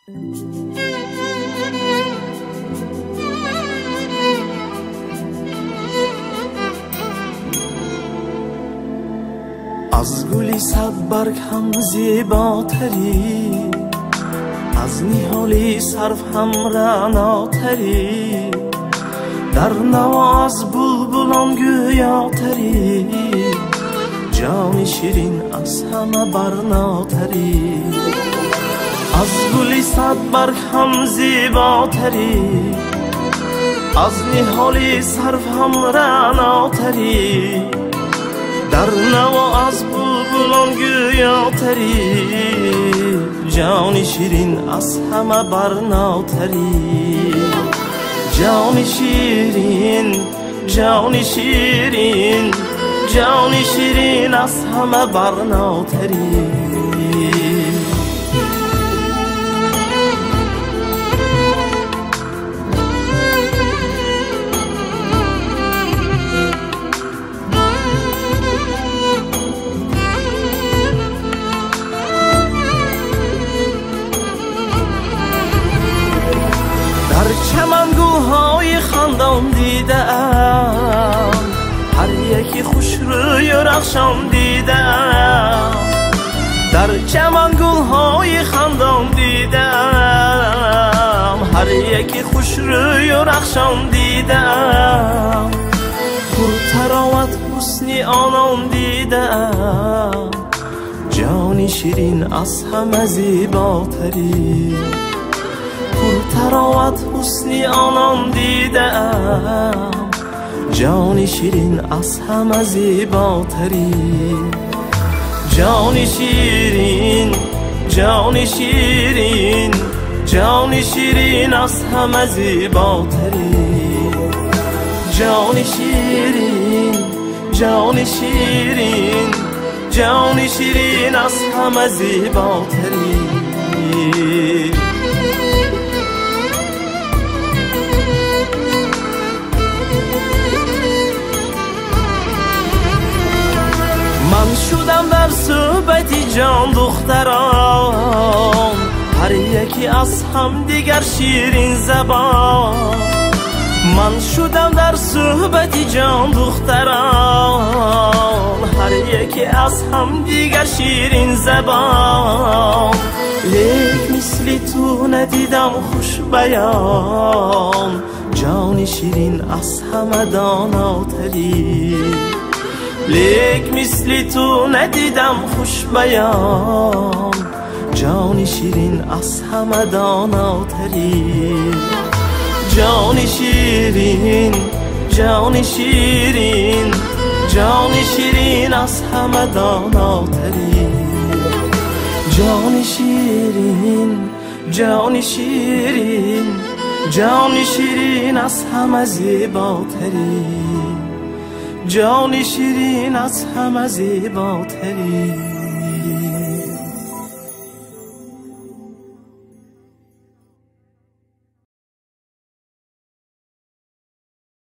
از گلی صد برگ هم زیباتری، از نهالی سرو هم رعناتری، در نوا از بلبلان گویاتری، جان شیرین از همه برناتری. از گلی صد برگ هم زیباتری، از نهالی سرو هم رعناتری، در نوا از بلبلان گویاتری، جان شیرین از همه برناتری. جان شیرین، جان شیرین، جان شیرین از همه برناتری. چمن گل‌های خندان دیدم، هر یکی خوش روی و رخشان دیدم. در چمن گل‌های خندان دیدم، هر یکی خوش روی و رخشان دیدم. پر طراوت حسنی آنان دیدم، جان شیرین از همه زیباتری. پر طراوت حسنی آنان دیدم، جان شیرین از همه زیباتری. جان شیرین، جان شیرین، جان شیرین از همه زیباتری. جان شیرین، جان شیرین، جان شیرین از همه زیباتری. من شدم در صحبت جان دختران، هر یکی از هم دیگر شیرین زبان. من شدم در صحبت جان دختران، هر یکی از هم دیگر شیرین زبان. لیک مثل تو ندیدم خوش بیان، جان شیرین از همه داناتری. لیک مثل تو ندیدم خوش بیان، جان شیرین از همه داناتری. جان شیرین، جان شیرین، جان شیرین از همه داناتری. جان شیرین، جان شیرین، جان شیرین از همه زیباتری. جان شیرین از همه زیباتری.